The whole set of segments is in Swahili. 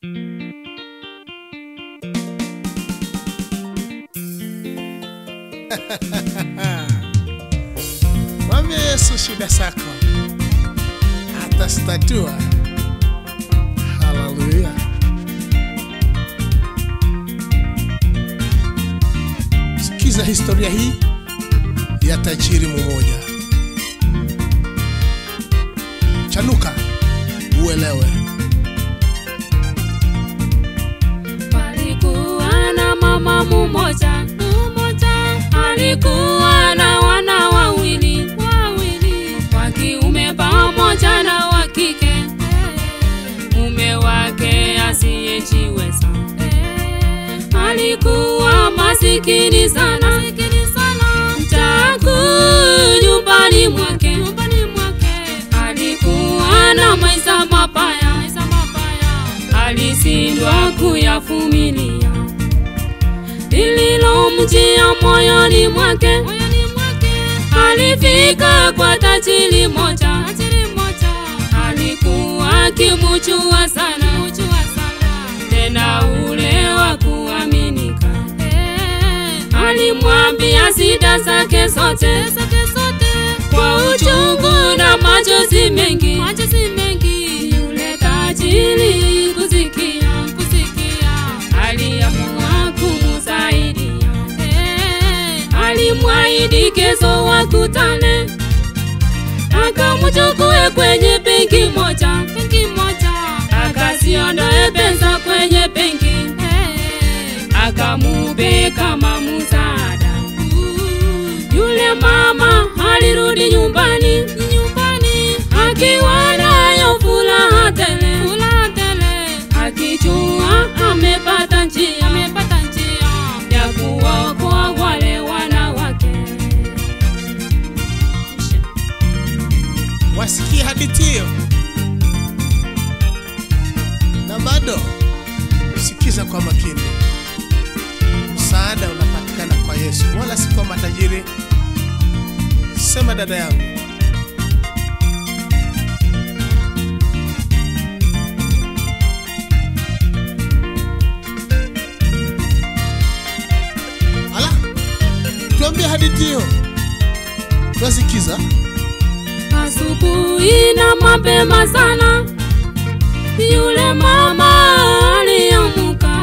Mwambie Yesu shida zako atastatua. Haleluya. Sikiza historia hii ya tajiri mmoja. Chanuka uelewe. Palikuwa na mama mmoja, alikuwa na wana wawili, wa kiume pamoja na wa kike. Mume wake asiyejiweza alikuwa masikini sana, mtaku nyumbani mwake. Alikuwa na maisha mabaya, alisindwa kuyavumilia. Lililomjia moyoni mwake, alifika kwa tajiri moja. Alikuwa akimjua sana, tena ule wa kuaminika. Alimwambia shida zake zote kwa uchungu na machozi mengi. Yule tajiri kusikia, aliamua kumsaidia. Alimwahidi kesho wakutane, akamchukue kwenye benki moja, akasiondoe pesa kwenye benki, akamupe kama msaada. Yule mama alirudi nyumbani, akiwa nayo furaha tele, akijua amepata njia ya kuokoa wale wanawake. Wasikia hadithi hiyo? Na bado sikiza kwa makini. Msaada unapatikana kwa Yesu, wala si kwa matajiri. Sema dada yangu. Ala, tuambie hadithi hiyo. Tusikiza. Asubuhi na mapema sana, yule mama aliamuka,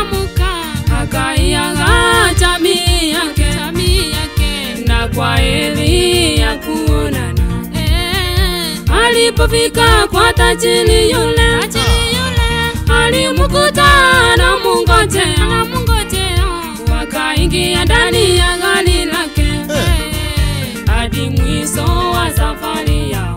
akaiaga jamii yake, na kwa heri ya kuonana. Alipofika kwa tajiri yule, alimkuta na mungojea. Wakaingia ndani ya gari lake hadi mwisho wa safari yao.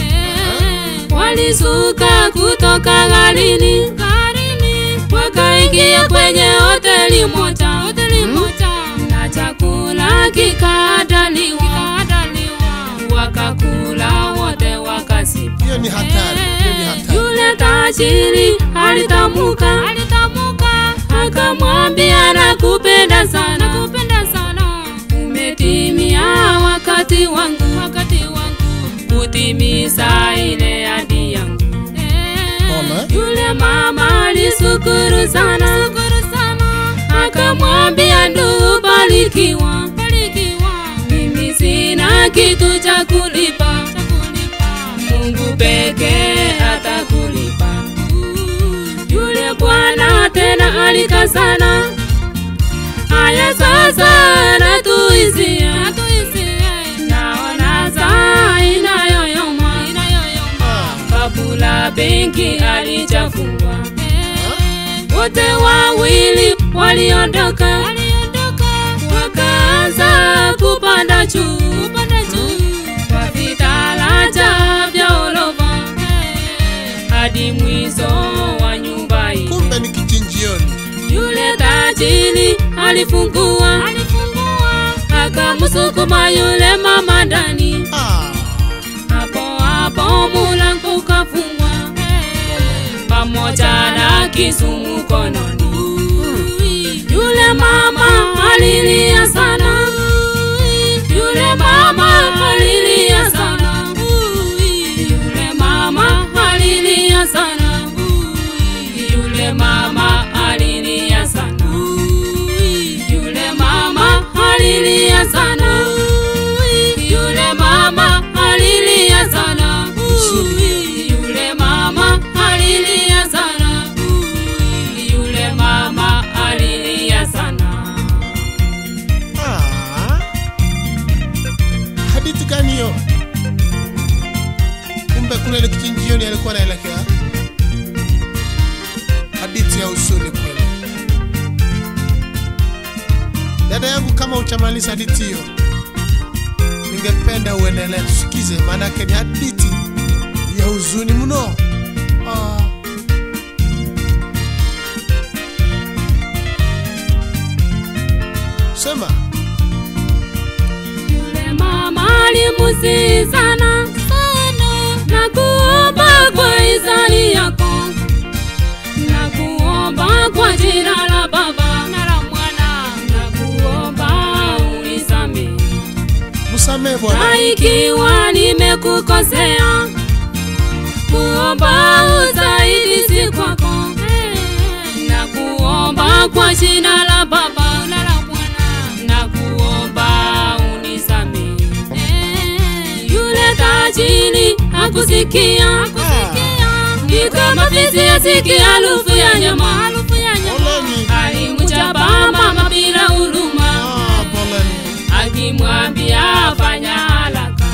Walisuka kutoka garini, wakaingia kwenye hoteli moja, na chakula kikaandaliwa. Wakakula wote wakasiba. Hiyo ni hatari. Yule tajiri alitamuka, akamwambia nakupenda sana, umetimia wakati wangu kutimiza ile ahadi yangu. Yule mama alishukuru sana, akamwambia ndugu barikiwa, mimi sina kitu cha kulipa, Mungu pekee atakulipa. Yule bwana tena alikazana, haya sasa natuizie, naona saa inayoyoma, kabla benki alijafungwa. Wote wawili waliondoka, wakaanza kupanda juu kwa vitalaja vya ghorofa hadi mwisho wa nyumba hii. Kumbe ni kichinjioni. Yule tajiri alifungua, akamsukuma yule mama ndani. Hapo mlango ukafungwa, pamoja na kisu mkononi. Yule mama alilia sana, yule mama alilia sana, yule mama alilia sana. Yule Yule mama alilia sana. Yule mama alilia sana. Yule mama alilia sana. Yule mama alilia sana. Yule mama alilia sana. Hadithi gani hiyo? Kumbe kule ile kichinjioni alikuwa anaelekea. Hadithi ya huzuni kweli. Dada yangu, kama uchamaliza hadithi hiyo, ningependa uendelee tusikize, maana yake ni hadithi ya huzuni mno. Sema. Yule mama alimusihi sana na kuomba kwa hisani yako, na kuomba kwa jina la Baba na la Mwana, na kuomba unisamehe. Msamehe Bwana. Na ikiwa nimekukosea, kuomba usaidizi kwako, na kuomba kwa jina la Baba na la Mwana, na kuomba unisamehe. Yule tajiri hakusikia, ni kama fisi asikia harufu ya nyama. Alimchapa mama bila huruma, akimwambia fanya haraka.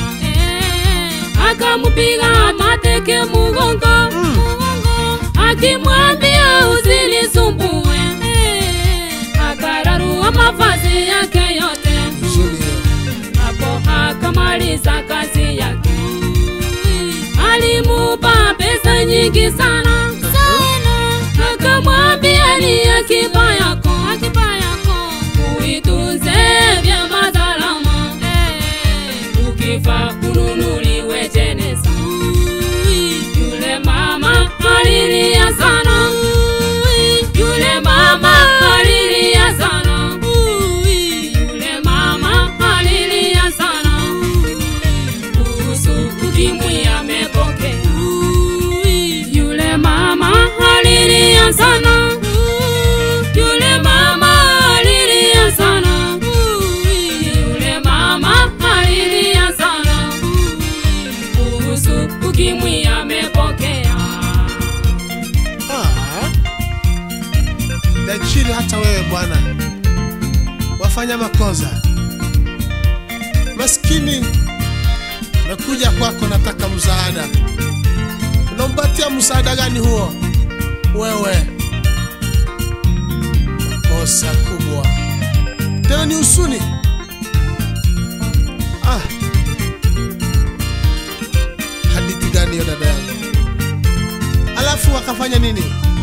Akamupiga mateke mugongo, akimwambia usinisumbue. Akararua mavazi yake yote, hapo akamaliza kazi yake. Alimupa pesa nyingi sana, akamwambia ni akiba yako, uitunze vyema salama, ukifa ununuliwe jeneza. Yule mama alilia sana. Yule mama alilia sana. Yule mama alilia sana. Kuhusu ukimwi amepokea. Yule mama alilia sana. Yule mama alilia sana. Yule mama alilia sana. Kuhusu ukimwi amepokea. Dachiri, hata wewe bwana wafanya makosa. Maskini nakuja kwako, nataka msaada. Unampatia msaada gani huo? Wewe kosa kubwa tena ni huzuni. Hadithi gani hiyo dada yangu? Alafu wakafanya nini?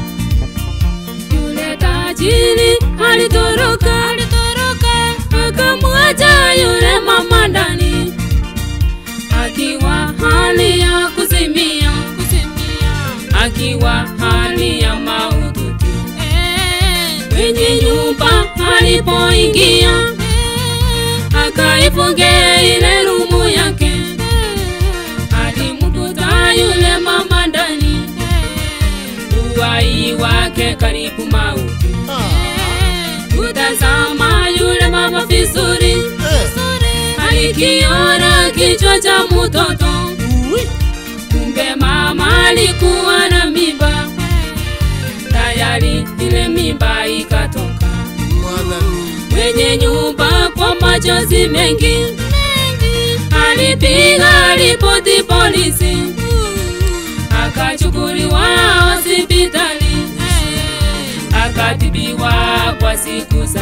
Yule tajiri alitoroka, akamwacha yule mama ndani, akiwa hali ya kuzimia, akiwa hali ya mahututi. Kwenye nyumba alipoingia, akaifungia ile rumu yake. Alimkuta yule mama ndani, uhai wake karibu mauti. Kutazama yule mama vizuri, alikiona kichwa cha mtoto. Kumbe mama alikuwa na mimba, tayari ile mimba ikatoka. Kwenye nyumba kwa machozi mengi, alipiga ripoti polisi, akachukuliwa hospitali, akatibiwa kwa siku 7.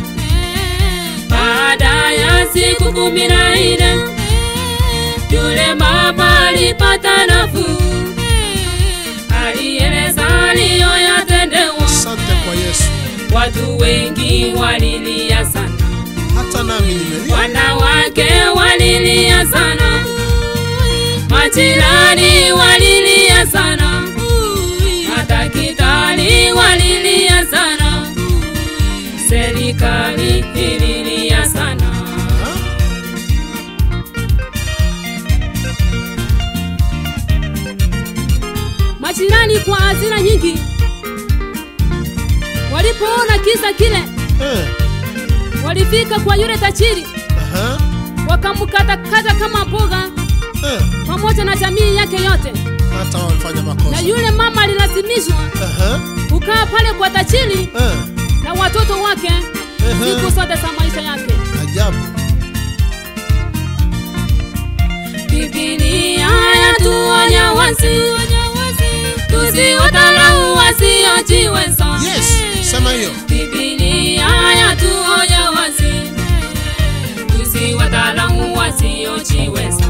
Baada ya siku 14, yule mama alipata nafuu. Alieleza aliyoyatendewa. Asante kwa Yesu. Watu wengi walilia sana, hata nami nimelia. Wanawake walilia sana, majirani walilia sana, madaktari walilia sana, serikali ililia sana. Majirani kwa hasira nyingi kisa kile walifika kwa yule tajiri, wakamkata kama mboga pamoja na jamii yake yote. Hata walifanya makosa. Na yule mama alilazimishwa kukaa pale kwa tajiri na watoto wake siku zote za maisha yake. Ajabu. Biblia yatuonya wazi, tusiwadharau wasiojiweza. Yes, sema hiyo. Biblia yatuonya wazi, tusiwadharau wasiojiweza.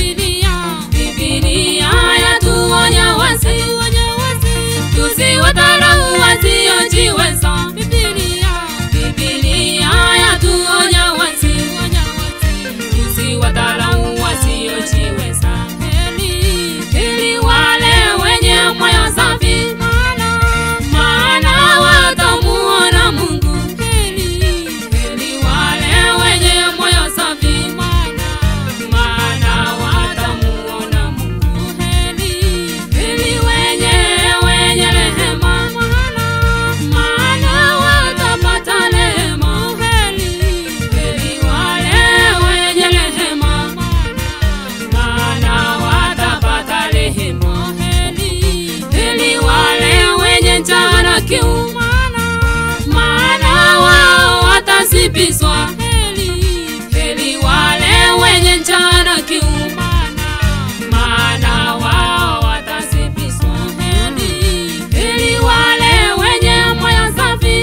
Biblia yatuonya wazi, tusiwadharau wasiojiweza. Biblia yatuonya wazi, tusiwadharau wasiojiweza. Heri wale wenye moyo safi, maana watamuona Mungu. Heri wale wenye moyo safi, maana watamuona Mungu. Heri wenye rehema, maana watapata rehema. Heri wale wenye rehema, maana watapata rehema. Heri wale wenye njaa na kiu, maana wao watasibizwa. Heri wale wenye njaa na kiu, maana wao watasibizwa. Heri wale wenye moyo safi,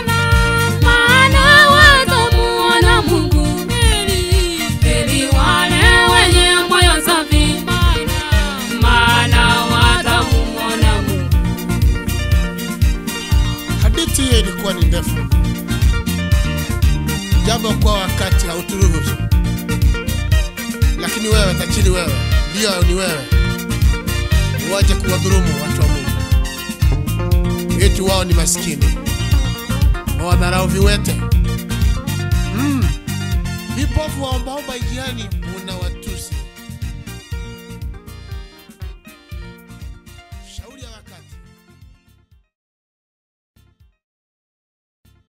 maana watamuona Mungu. Heri wale wenye moyo safi, maana watamuona Mungu. Hadithi hiyo ilikuwa ni ndefu, jambo kwa wakati hauturuhusu. Lakini wewe tajiri, wewe ndio ni wewe uaje kuwadhulumu watu wa Mungu, eti wao ni maskini, wadharau viwete, vipofu waombaomba njiani,